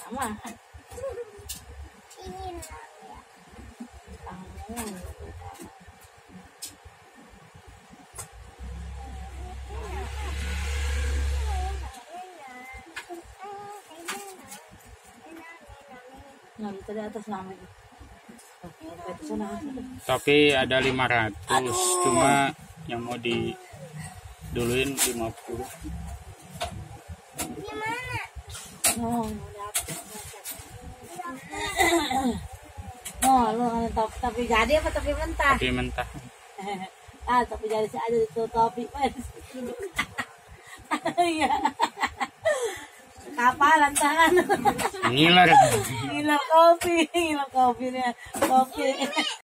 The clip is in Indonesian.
mah. Ingin Nah, itu di atas namanya. Tapi ada 500, cuma yang mau diduluin 50. gimana? Oh, oh, lu tapi jadi apa tapi mentah? Tapi mentah. Ah, tapi jadi aja itu topi. Iya. Kapalan tangan. Ngiler. Ngiler kopi nih. Kopi.